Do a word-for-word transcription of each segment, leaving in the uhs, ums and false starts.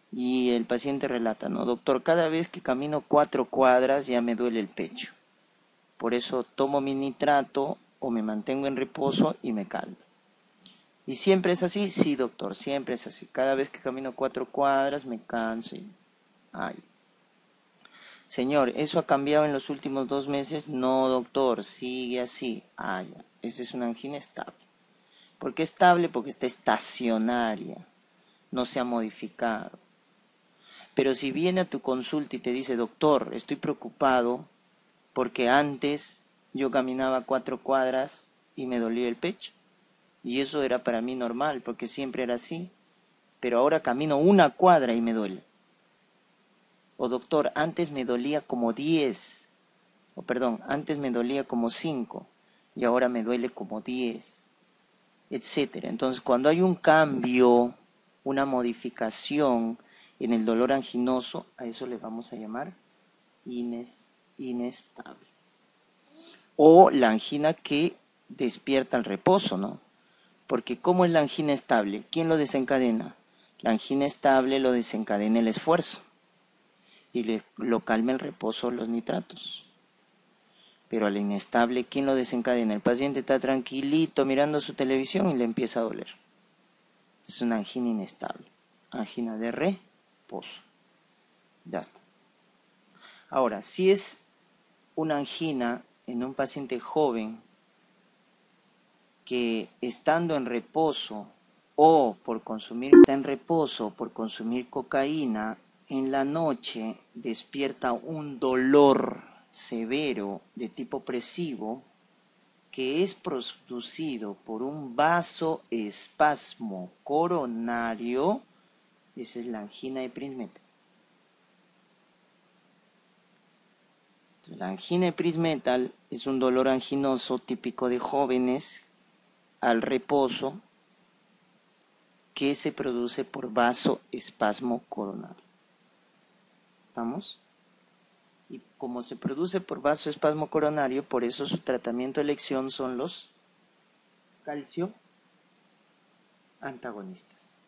Y el paciente relata, no, doctor, cada vez que camino cuatro cuadras ya me duele el pecho. Por eso tomo mi nitrato o me mantengo en reposo y me calmo. ¿Y siempre es así? Sí, doctor, siempre es así. Cada vez que camino cuatro cuadras me canso y... Ay. Señor, ¿eso ha cambiado en los últimos dos meses? No, doctor, sigue así. Ah, ya. Esa es una angina estable. ¿Por qué estable? Porque está estacionaria, no se ha modificado. Pero si viene a tu consulta y te dice, doctor, estoy preocupado porque antes yo caminaba cuatro cuadras y me dolía el pecho. Y eso era para mí normal, porque siempre era así. Pero ahora camino una cuadra y me duele. O doctor, antes me dolía como diez. O perdón, antes me dolía como cinco. Y ahora me duele como diez. Etcétera. Entonces, cuando hay un cambio, una modificación en el dolor anginoso, a eso le vamos a llamar ines, inestable. O la angina que despierta el reposo, ¿no? Porque ¿cómo es la angina estable? ¿Quién lo desencadena? La angina estable lo desencadena el esfuerzo y le, lo calma el reposo, los nitratos. Pero a la inestable, ¿quién lo desencadena? El paciente está tranquilito mirando su televisión y le empieza a doler. Es una angina inestable, angina de reposo. Ya está. Ahora, si es una angina en un paciente joven que estando en reposo o por consumir, está en reposo por consumir cocaína, en la noche despierta un dolor severo de tipo opresivo que es producido por un vasoespasmo coronario, esa es la angina de Prinzmetal. La angina de Prinzmetal es un dolor anginoso típico de jóvenes al reposo que se produce por vasoespasmo coronario. ¿Estamos? Y como se produce por vasoespasmo coronario, por eso su tratamiento de elección son los calcio antagonistas.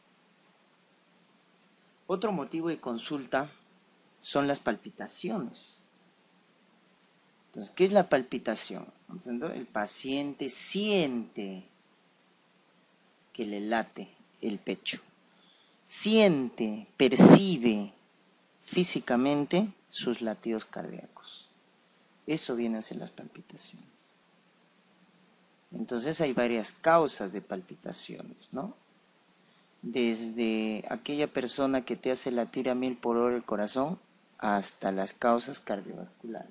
Otro motivo de consulta son las palpitaciones. Entonces, ¿qué es la palpitación? Entonces, el paciente siente que le late el pecho, siente, percibe físicamente sus latidos cardíacos. Eso viene a ser las palpitaciones. Entonces hay varias causas de palpitaciones, ¿no? Desde aquella persona que te hace latir a mil por hora el corazón hasta las causas cardiovasculares.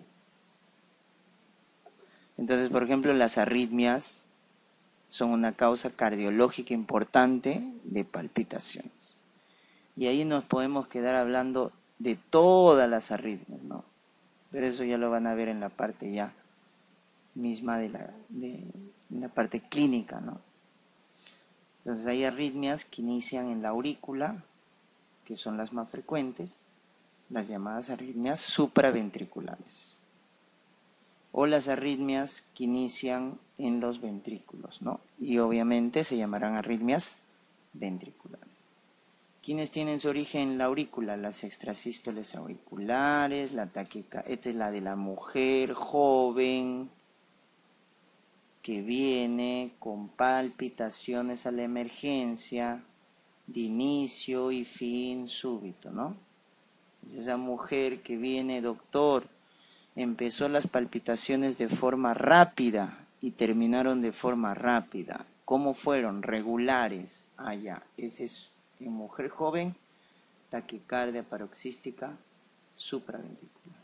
Entonces, por ejemplo, las arritmias son una causa cardiológica importante de palpitaciones. Y ahí nos podemos quedar hablando de todas las arritmias, ¿no? Pero eso ya lo van a ver en la parte ya misma de la, de, en la parte clínica, ¿no? Entonces hay arritmias que inician en la aurícula, que son las más frecuentes, las llamadas arritmias supraventriculares. O las arritmias que inician en los ventrículos, ¿no? Y obviamente se llamarán arritmias ventriculares. ¿Quiénes tienen su origen en la aurícula? Las extrasístoles auriculares, la taquicardia, esta es la de la mujer joven que viene con palpitaciones a la emergencia de inicio y fin súbito, ¿no? Es esa mujer que viene, doctor, empezó las palpitaciones de forma rápida y terminaron de forma rápida. ¿Cómo fueron? Regulares. Ah, ya. Ese es en mujer joven, taquicardia paroxística supraventricular.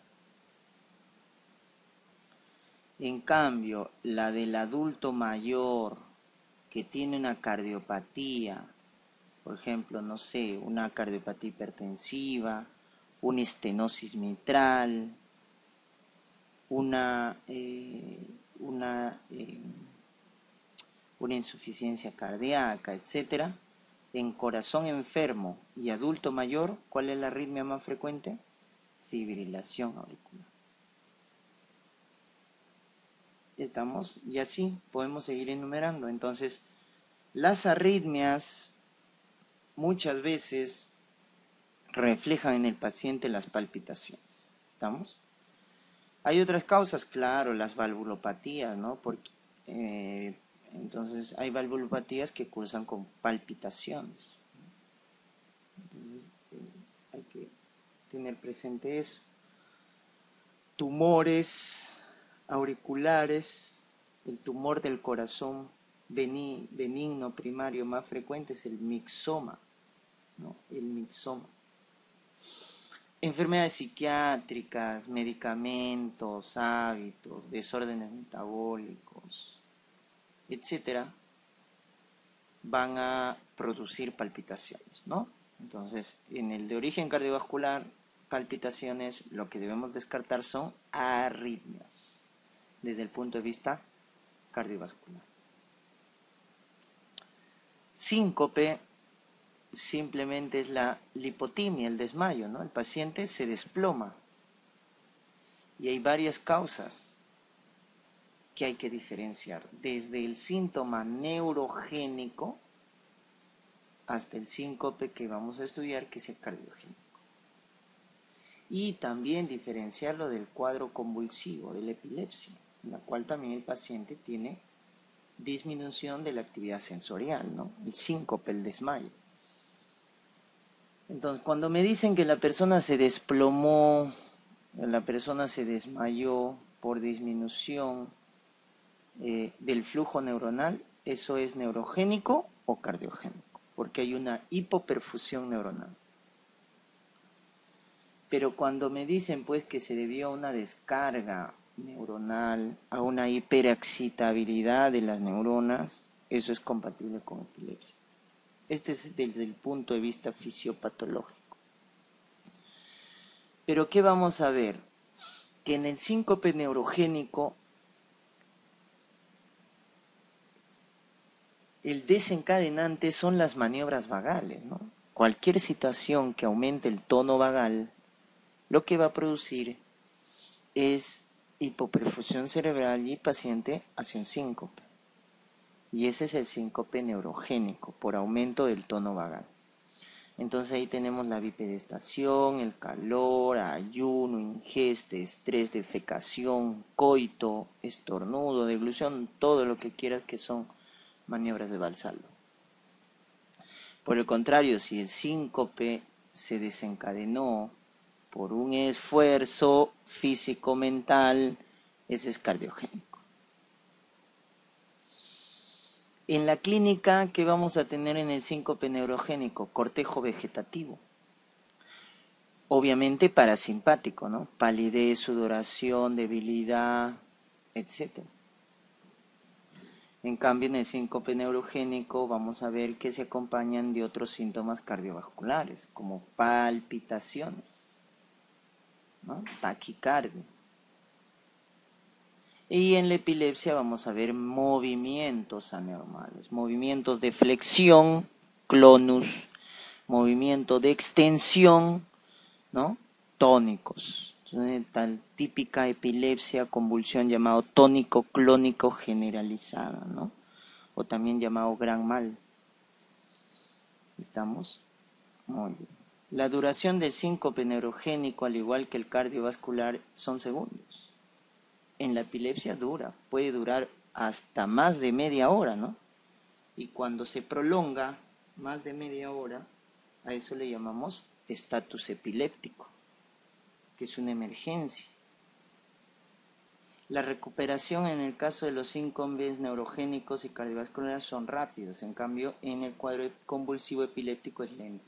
En cambio, la del adulto mayor que tiene una cardiopatía, por ejemplo, no sé, una cardiopatía hipertensiva, una estenosis mitral, una, eh, una, eh, una insuficiencia cardíaca, etcétera. En corazón enfermo y adulto mayor, ¿cuál es la arritmia más frecuente? Fibrilación auricular. Estamos, y así podemos seguir enumerando. Entonces, las arritmias muchas veces reflejan en el paciente las palpitaciones. ¿Estamos? Hay otras causas, claro, las valvulopatías, ¿no? Porque, eh, entonces hay valvulopatías que cursan con palpitaciones. Entonces eh, hay que tener presente eso. Tumores auriculares, el tumor del corazón benigno primario más frecuente es el mixoma, ¿no? El mixoma. Enfermedades psiquiátricas, medicamentos, hábitos, desórdenes metabólicos, etcétera, van a producir palpitaciones, ¿no? Entonces, en el de origen cardiovascular, palpitaciones, lo que debemos descartar son arritmias, desde el punto de vista cardiovascular. Síncope simplemente es la lipotimia, el desmayo, ¿no? El paciente se desploma. Y hay varias causas que hay que diferenciar, desde el síntoma neurogénico hasta el síncope que vamos a estudiar, que es el cardiogénico. Y también diferenciarlo del cuadro convulsivo, de la epilepsia, en la cual también el paciente tiene disminución de la actividad sensorial, ¿no? El síncope, el desmayo. Entonces, cuando me dicen que la persona se desplomó, la persona se desmayó por disminución eh, del flujo neuronal, eso es neurogénico o cardiogénico, porque hay una hipoperfusión neuronal. Pero cuando me dicen pues que se debió a una descarga neuronal, a una hiperexcitabilidad de las neuronas, eso es compatible con epilepsia. Este es desde el punto de vista fisiopatológico. Pero ¿qué vamos a ver? Que en el síncope neurogénico el desencadenante son las maniobras vagales, ¿no? Cualquier situación que aumente el tono vagal, lo que va a producir es hipoperfusión cerebral y el paciente hace un síncope. Y ese es el síncope neurogénico, por aumento del tono vagal. Entonces ahí tenemos la bipedestación, el calor, ayuno, ingesta, estrés, defecación, coito, estornudo, deglución, todo lo que quieras que son maniobras de Valsalva. Por el contrario, si el síncope se desencadenó por un esfuerzo físico-mental, ese es cardiogénico. En la clínica, ¿qué vamos a tener en el síncope neurogénico? Cortejo vegetativo. Obviamente parasimpático, ¿no? Palidez, sudoración, debilidad, etcétera. En cambio, en el síncope neurogénico vamos a ver que se acompañan de otros síntomas cardiovasculares, como palpitaciones, ¿no? Taquicardia. Y en la epilepsia vamos a ver movimientos anormales, movimientos de flexión, clonus, movimiento de extensión, ¿no? Tónicos. Entonces, tal típica epilepsia, convulsión llamado tónico clónico generalizada, ¿no? O también llamado gran mal. ¿Estamos? Muy bien. La duración del síncope neurogénico, al igual que el cardiovascular, son segundos. En la epilepsia dura, puede durar hasta más de media hora, ¿no? Y cuando se prolonga más de media hora, a eso le llamamos estatus epiléptico, que es una emergencia. La recuperación en el caso de los síncopes neurogénicos y cardiovasculares son rápidos, en cambio en el cuadro convulsivo epiléptico es lento.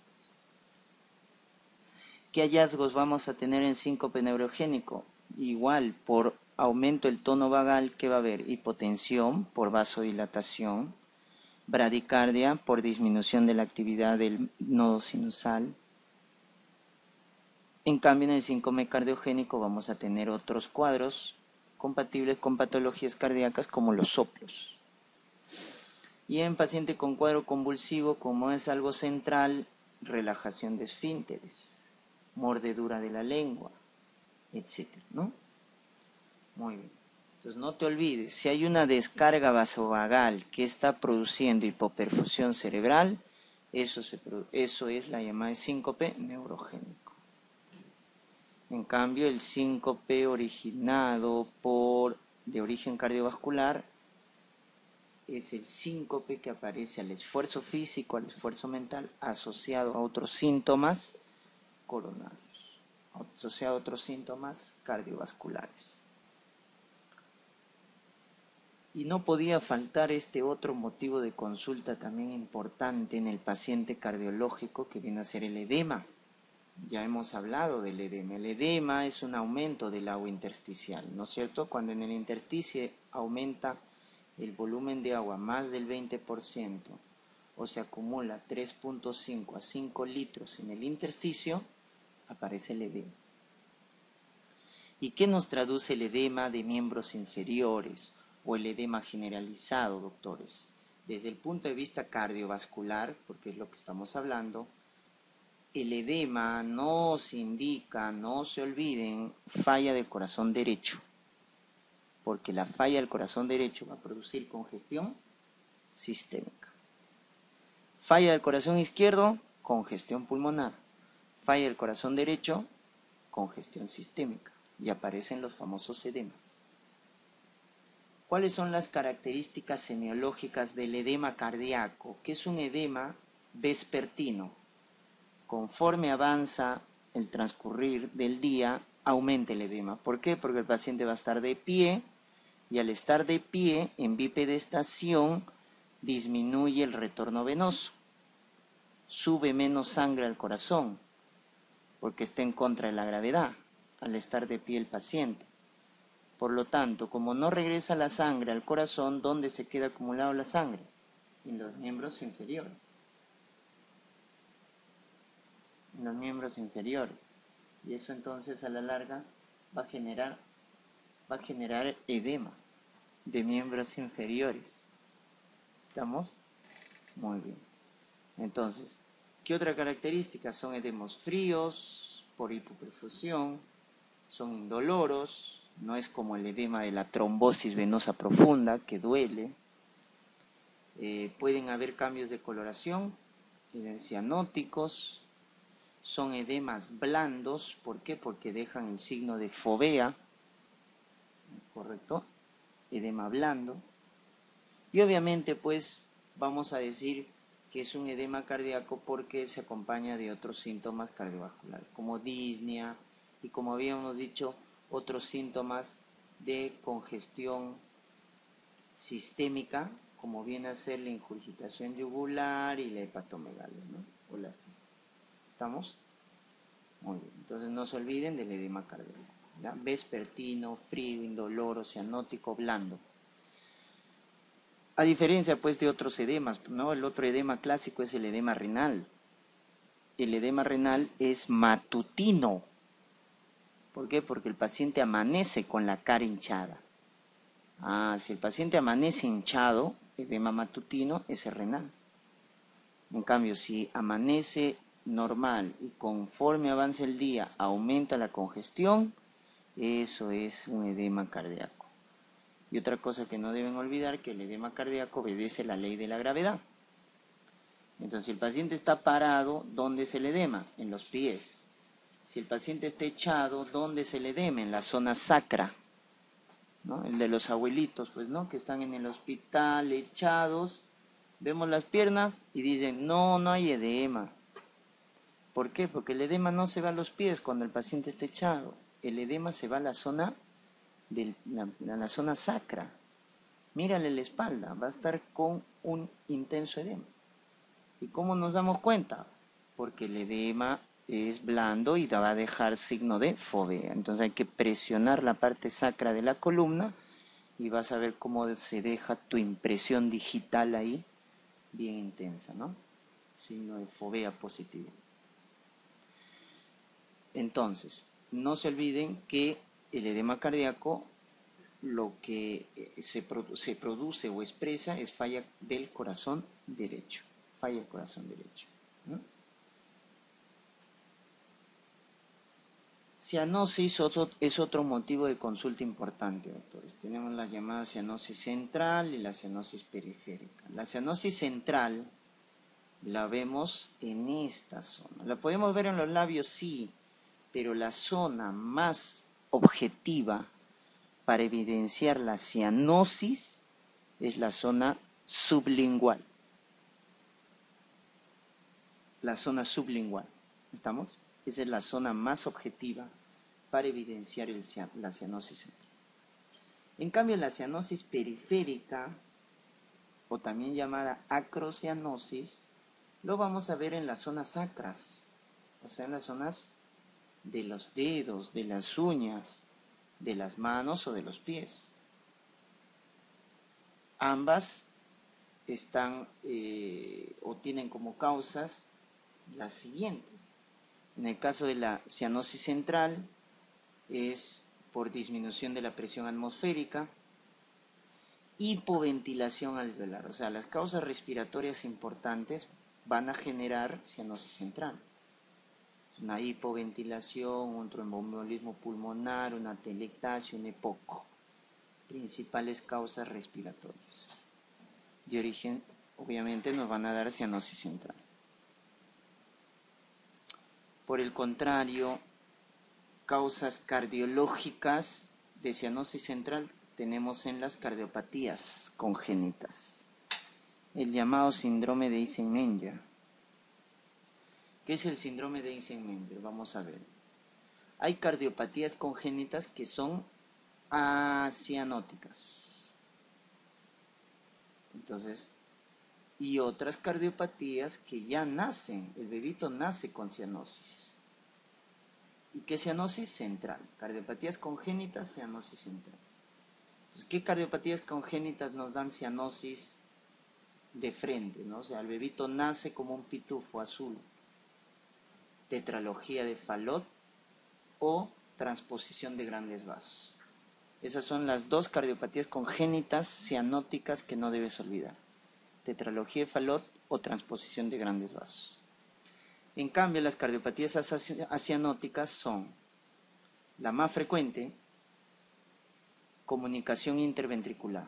¿Qué hallazgos vamos a tener en síncope neurogénico? Igual, por aumento del tono vagal, ¿qué va a haber? Hipotensión por vasodilatación, bradicardia por disminución de la actividad del nodo sinusal. En cambio, en el síncope cardiogénico vamos a tener otros cuadros compatibles con patologías cardíacas como los soplos. Y en paciente con cuadro convulsivo, como es algo central, relajación de esfínteres, mordedura de la lengua, etcétera, ¿no? Muy bien. Entonces no te olvides, si hay una descarga vasovagal que está produciendo hipoperfusión cerebral, Eso, se, eso es la llamada síncope neurogénico. En cambio, el síncope originado por, de origen cardiovascular es el síncope que aparece al esfuerzo físico, al esfuerzo mental, asociado a otros síntomas coronarios, asociado a otros síntomas cardiovasculares. Y no podía faltar este otro motivo de consulta también importante en el paciente cardiológico, que viene a ser el edema. Ya hemos hablado del edema. El edema es un aumento del agua intersticial, ¿no es cierto? Cuando en el intersticio aumenta el volumen de agua más del veinte por ciento o se acumula tres punto cinco a cinco litros en el intersticio, aparece el edema. ¿Y qué nos traduce el edema de miembros inferiores o el edema generalizado, doctores? Desde el punto de vista cardiovascular, porque es lo que estamos hablando, el edema nos indica, no se olviden, falla del corazón derecho, porque la falla del corazón derecho va a producir congestión sistémica. Falla del corazón izquierdo, congestión pulmonar. Falla del corazón derecho, congestión sistémica. Y aparecen los famosos edemas. ¿Cuáles son las características semiológicas del edema cardíaco? Que es un edema vespertino. Conforme avanza el transcurrir del día, aumenta el edema. ¿Por qué? Porque el paciente va a estar de pie, y al estar de pie, en bipedestación, disminuye el retorno venoso. Sube menos sangre al corazón, porque está en contra de la gravedad, al estar de pie el paciente. Por lo tanto, como no regresa la sangre al corazón, ¿dónde se queda acumulada la sangre? En los miembros inferiores. En los miembros inferiores. Y eso entonces a la larga va a generar, va a generar edema de miembros inferiores. ¿Estamos? Muy bien. Entonces, ¿qué otra característica? Son edemas fríos, por hipoperfusión, son indoloros, no es como el edema de la trombosis venosa profunda, que duele. Eh, pueden haber cambios de coloración, cianóticos, son edemas blandos. ¿Por qué? Porque dejan el signo de fovea, ¿correcto? Edema blando. Y obviamente, pues, vamos a decir que es un edema cardíaco porque se acompaña de otros síntomas cardiovasculares, como disnea y, como habíamos dicho, otros síntomas de congestión sistémica, como viene a ser la ingurgitación yugular y la hepatomegalia, ¿no? Hola. ¿Estamos? Muy bien. Entonces no se olviden del edema cardíaco, ¿ya? Vespertino, frío, indoloro, cianótico, blando. A diferencia, pues, de otros edemas, ¿no? El otro edema clásico es el edema renal. El edema renal es matutino. ¿Por qué? Porque el paciente amanece con la cara hinchada. Ah, si el paciente amanece hinchado, edema matutino, ese es renal. En cambio, si amanece normal y conforme avanza el día aumenta la congestión, eso es un edema cardíaco. Y otra cosa que no deben olvidar, que el edema cardíaco obedece la ley de la gravedad. Entonces, si el paciente está parado, ¿dónde es el edema? En los pies. Si el paciente está echado, ¿dónde es el edema? En la zona sacra, ¿no? El de los abuelitos, pues, ¿no? Que están en el hospital echados, vemos las piernas y dicen, no, no hay edema. ¿Por qué? Porque el edema no se va a los pies cuando el paciente está echado. El edema se va a la zona de la, la zona sacra. Mírale la espalda, va a estar con un intenso edema. ¿Y cómo nos damos cuenta? Porque el edema es blando y va a dejar signo de fovea. Entonces hay que presionar la parte sacra de la columna y vas a ver cómo se deja tu impresión digital ahí, bien intensa, ¿no? Signo de fovea positivo. Entonces, no se olviden que el edema cardíaco lo que se, produ se produce o expresa es falla del corazón derecho. Falla del corazón derecho, ¿no? Cianosis es otro motivo de consulta importante, doctores. Tenemos la llamada cianosis central y la cianosis periférica. La cianosis central La vemos en esta zona. ¿La podemos ver en los labios? Sí, pero la zona más objetiva para evidenciar la cianosis es la zona sublingual. La zona sublingual, ¿estamos? Esa es la zona más objetiva para evidenciar el, la cianosis central. En cambio, la cianosis periférica, o también llamada acrocianosis, lo vamos a ver en las zonas sacras, o sea, en las zonas de los dedos, de las uñas, de las manos o de los pies. Ambas están eh, o tienen como causas las siguientes. En el caso de la cianosis central es por disminución de la presión atmosférica, hipoventilación alveolar, o sea, las causas respiratorias importantes van a generar cianosis central. Una hipoventilación, un tromboembolismo pulmonar, una atelectasia, un epoco. Principales causas respiratorias. De origen, obviamente, nos van a dar cianosis central. Por el contrario, causas cardiológicas de cianosis central tenemos en las cardiopatías congénitas. El llamado síndrome de Eisenmenger. ¿Qué es el síndrome de Eisenmenger? Vamos a ver. Hay cardiopatías congénitas que son acianóticas. Entonces, y otras cardiopatías que ya nacen, el bebito nace con cianosis. ¿Y qué cianosis? Central. Cardiopatías congénitas, cianosis central. Entonces, ¿qué cardiopatías congénitas nos dan cianosis de frente, ¿no? O sea, el bebito nace como un pitufo azul. Tetralogía de Fallot o transposición de grandes vasos. Esas son las dos cardiopatías congénitas cianóticas que no debes olvidar. Tetralogía de Fallot o transposición de grandes vasos. En cambio, las cardiopatías acianóticas son la más frecuente, comunicación interventricular,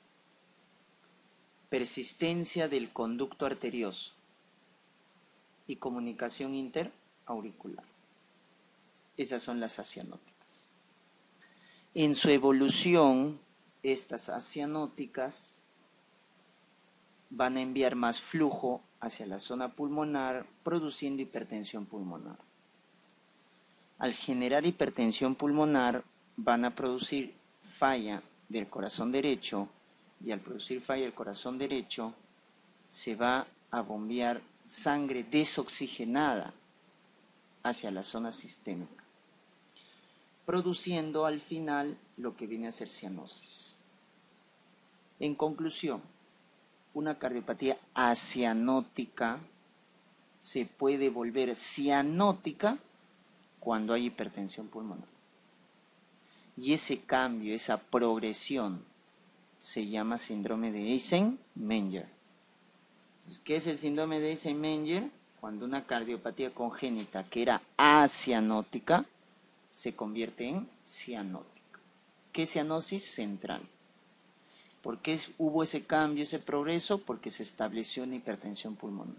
persistencia del conducto arterioso y comunicación interauricular. Esas son las acianóticas. En su evolución, estas acianóticas van a enviar más flujo hacia la zona pulmonar, produciendo hipertensión pulmonar. Al generar hipertensión pulmonar, van a producir falla del corazón derecho, y al producir falla del corazón derecho, se va a bombear sangre desoxigenada hacia la zona sistémica, produciendo al final lo que viene a ser cianosis. En conclusión, una cardiopatía acianótica se puede volver cianótica cuando hay hipertensión pulmonar. Y ese cambio, esa progresión, se llama síndrome de Eisenmenger. Entonces, ¿qué es el síndrome de Eisenmenger? Cuando una cardiopatía congénita que era acianótica se convierte en cianótica. ¿Qué es cianosis? Central. ¿Por qué hubo ese cambio, ese progreso? Porque se estableció una hipertensión pulmonar.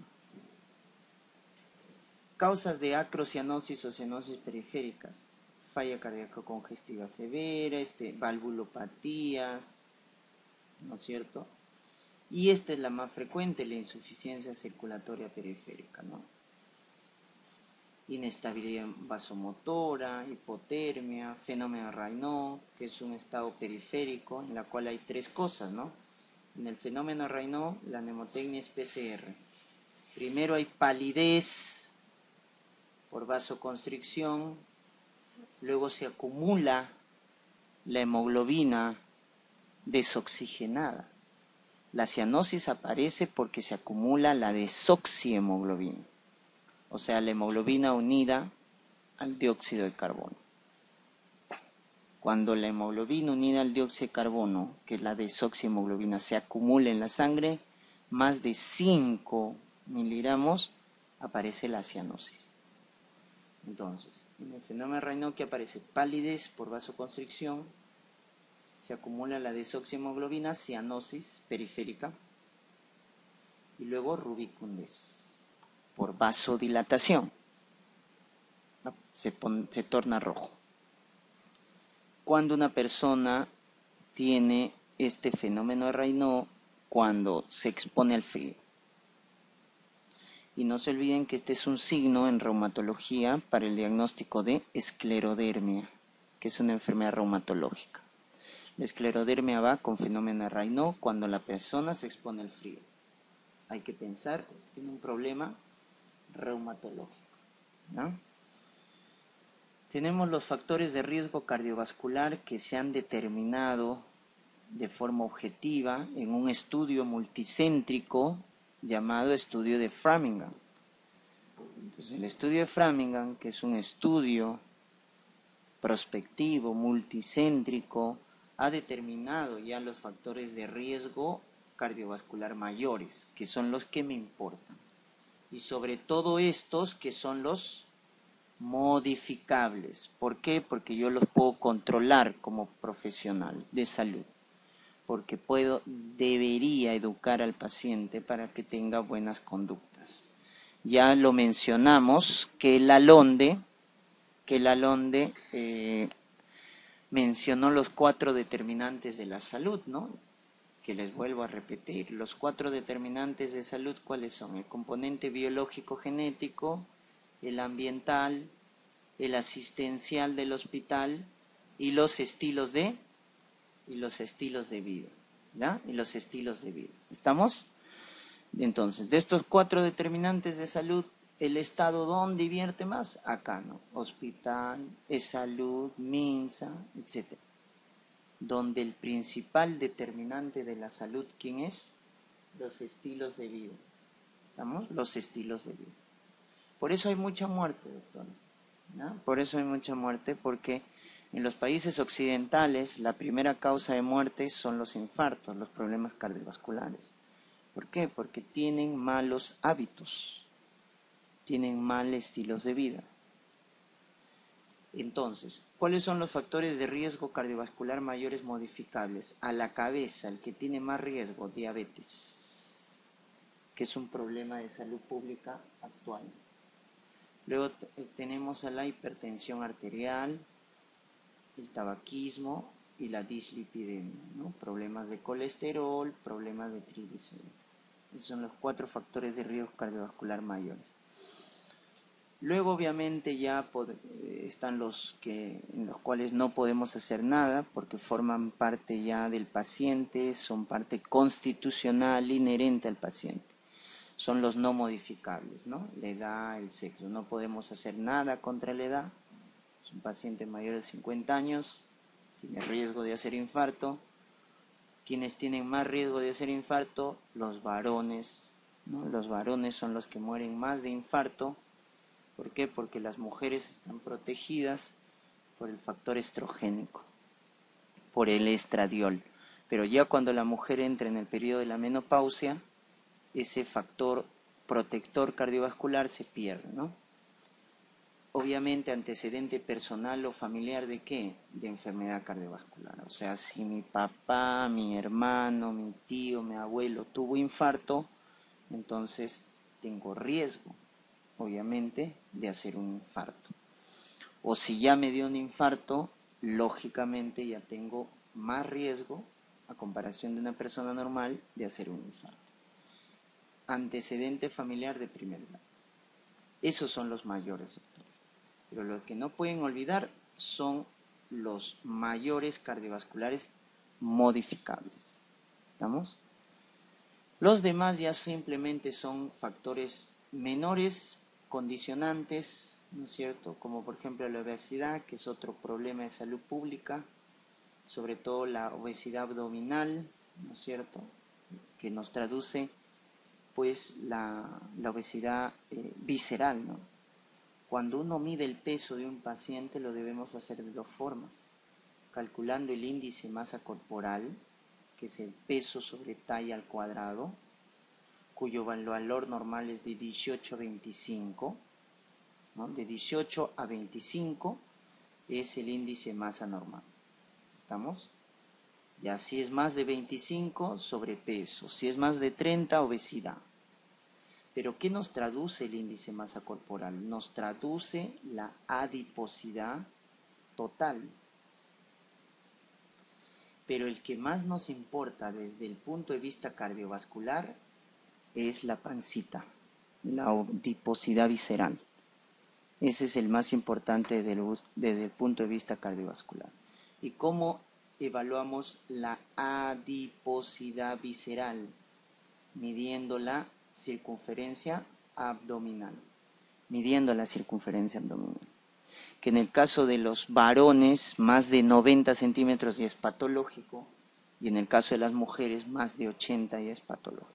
Causas de acrocianosis o cianosis periféricas: falla cardíaca congestiva severa, este, valvulopatías, ¿no es cierto? Y esta es la más frecuente, la insuficiencia circulatoria periférica, ¿no? Inestabilidad vasomotora, hipotermia, fenómeno Raynaud, que es un estado periférico en la cual hay tres cosas, ¿no? En el fenómeno Raynaud, la mnemotecnia es P C R. Primero hay palidez por vasoconstricción, luego se acumula la hemoglobina desoxigenada. La cianosis aparece porque se acumula la desoxihemoglobina, o sea, la hemoglobina unida al dióxido de carbono. Cuando la hemoglobina unida al dióxido de carbono, que es la desoxihemoglobina, se acumula en la sangre, más de cinco miligramos, aparece la cianosis. Entonces, en el fenómeno Raynaud, que aparece palidez por vasoconstricción, se acumula la desoxihemoglobina, cianosis periférica, y luego rubicundez. por vasodilatación. Se, pone, se torna rojo. Cuando una persona tiene este fenómeno de Raynaud, cuando se expone al frío. Y no se olviden que este es un signo en reumatología para el diagnóstico de esclerodermia, que es una enfermedad reumatológica. La esclerodermia va con fenómeno de Raynaud cuando la persona se expone al frío. Hay que pensar en un problema reumatológico, ¿no? Tenemos los factores de riesgo cardiovascular que se han determinado de forma objetiva en un estudio multicéntrico llamado estudio de Framingham. Entonces, el estudio de Framingham, que es un estudio prospectivo, multicéntrico, ha determinado ya los factores de riesgo cardiovascular mayores, que son los que me importan. Y sobre todo estos que son los modificables. ¿Por qué? Porque yo los puedo controlar como profesional de salud. Porque puedo, debería educar al paciente para que tenga buenas conductas. Ya lo mencionamos, que el Lalonde, que el Lalonde eh, mencionó los cuatro determinantes de la salud, ¿no? Que les vuelvo a repetir, los cuatro determinantes de salud, ¿cuáles son? El componente biológico genético, el ambiental, el asistencial del hospital y los estilos de y los estilos de vida, ¿ya? Y los estilos de vida. ¿Estamos? Entonces, de estos cuatro determinantes de salud, ¿el Estado dónde invierte más? Acá, ¿no? Hospital, salud, MINSA, etcétera. Donde el principal determinante de la salud, ¿quién es? Los estilos de vida. ¿Estamos? Los estilos de vida. Por eso hay mucha muerte, doctor, ¿no? Por eso hay mucha muerte, porque en los países occidentales la primera causa de muerte son los infartos, los problemas cardiovasculares. ¿Por qué? Porque tienen malos hábitos, tienen mal estilos de vida. Entonces, ¿cuáles son los factores de riesgo cardiovascular mayores modificables? A la cabeza, el que tiene más riesgo, diabetes, que es un problema de salud pública actual. Luego tenemos a la hipertensión arterial, el tabaquismo y la dislipidemia, ¿no? Problemas de colesterol, problemas de triglicéridos. Esos son los cuatro factores de riesgo cardiovascular mayores. Luego, obviamente, ya están los que, en los cuales no podemos hacer nada porque forman parte ya del paciente, son parte constitucional inherente al paciente. Son los no modificables, ¿no? La edad, el sexo. No podemos hacer nada contra la edad. Es un paciente mayor de cincuenta años, tiene riesgo de hacer infarto. Quienes tienen más riesgo de hacer infarto, los varones, ¿no? Los varones son los que mueren más de infarto. ¿Por qué? Porque las mujeres están protegidas por el factor estrogénico, por el estradiol. Pero ya cuando la mujer entra en el periodo de la menopausia, ese factor protector cardiovascular se pierde, ¿no? Obviamente antecedente personal o familiar de qué? De enfermedad cardiovascular. O sea, si mi papá, mi hermano, mi tío, mi abuelo tuvo infarto, entonces tengo riesgo, obviamente, de hacer un infarto. O si ya me dio un infarto, lógicamente ya tengo más riesgo, a comparación de una persona normal, de hacer un infarto. Antecedente familiar de primer grado. Esos son los mayores, doctores. Pero lo que no pueden olvidar son los mayores cardiovasculares modificables. ¿Estamos? Los demás ya simplemente son factores menores, condicionantes, ¿no es cierto? Como por ejemplo la obesidad, que es otro problema de salud pública, sobre todo la obesidad abdominal, ¿no es cierto? Que nos traduce pues la, la obesidad eh, visceral, ¿no? Cuando uno mide el peso de un paciente lo debemos hacer de dos formas, calculando el índice masa corporal, que es el peso sobre talla al cuadrado, cuyo valor normal es de dieciocho a veinticinco, ¿no? De dieciocho a veinticinco es el índice masa normal. ¿Estamos? Ya si es más de veinticinco, sobrepeso. Si es más de treinta, obesidad. Pero ¿qué nos traduce el índice de masa corporal? Nos traduce la adiposidad total. Pero el que más nos importa desde el punto de vista cardiovascular es la pancita, la adiposidad visceral. Ese es el más importante desde el punto de vista cardiovascular. ¿Y cómo evaluamos la adiposidad visceral? Midiendo la circunferencia abdominal. Midiendo la circunferencia abdominal. Que en el caso de los varones, más de noventa centímetros y es patológico, y en el caso de las mujeres, más de ochenta y es patológico.